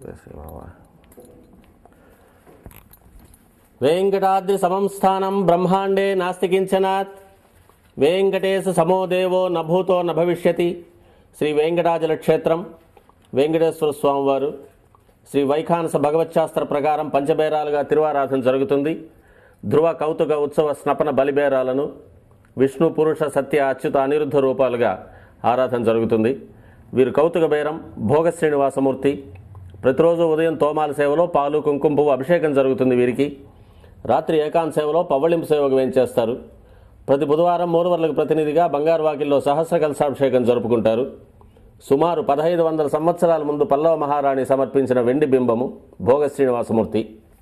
వెంకటాద్రి సమం స్థానం బ్రహ్మాండే నాస్తి కించనాత్ వెంకటేశ సమో దేవో నభూతో నభవిష్యతి. శ్రీ వెంకటాచల క్షేత్రం వెంకటేశ్వర స్వామివారు శ్రీ వైఖానస భగవచ్శాస్త్ర ప్రకారం పంచబేరాలుగా తిరువారాధన జరుగుతుంది. ధ్రువ కౌతుక ఉత్సవ స్నపన బలిబేరాలను విష్ణు పురుష సత్య అచ్యుత అనిరుద్ధ రూపాలుగా ఆరాధన జరుగుతుంది. వీరు కౌతుక బేరం భోగ శ్రీనివాసమూర్తి. ప్రతిరోజు ఉదయం తోమాల సేవలో పాలు కుంకుమ పువ్వు అభిషేకం జరుగుతుంది. వీరికి రాత్రి ఏకాంత సేవలో పవ్వళింపు సేవకు వేయించేస్తారు. ప్రతి బుధవారం మూలవర్లకు ప్రతినిధిగా బంగారు వాకిల్లో సహస్ర కలశాభిషేకం జరుపుకుంటారు. సుమారు 1500 సంవత్సరాల ముందు పల్లవ మహారాణి సమర్పించిన వెండి బింబము భోగ శ్రీనివాసమూర్తి.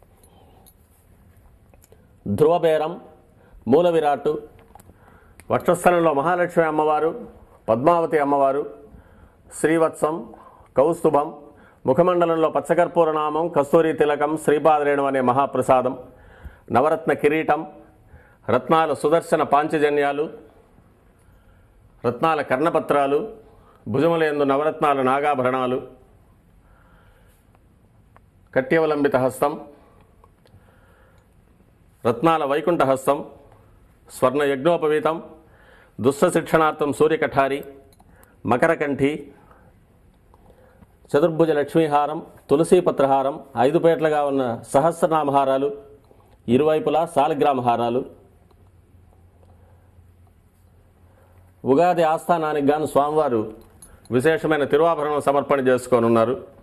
ధ్రువబేరం మూల విరాట్టు. వక్షస్థలంలో మహాలక్ష్మి అమ్మవారు, పద్మావతి అమ్మవారు, శ్రీవత్సం, కౌస్తుభం, ముఖమండలంలో పచ్చకర్పూర నామం, కస్తూరి తిలకం, శ్రీపాదరేణు అనే మహాప్రసాదం, నవరత్న కిరీటం, రత్నాల సుదర్శన పాంచజన్యాలు, రత్నాల కర్ణపత్రాలు, భుజములందు నవరత్నాల నాగాభరణాలు, కట్యవలంబిత హస్తం, రత్నాల వైకుంఠ హస్తం, స్వర్ణ యజ్ఞోపవీతం, దుస్స శిక్షణార్థం సూర్యకఠారి, మకరకంఠి, చతుర్భుజ లక్ష్మీహారం, తులసీపత్రహారం, 5 పేట్లుగా ఉన్న సహస్రనామహారాలు, ఇరువైపులా సాలగ్రామహారాలు. ఉగాది ఆస్థానానికి గాను స్వామివారు విశేషమైన తిరువాభరణం సమర్పణ చేసుకోనున్నారు.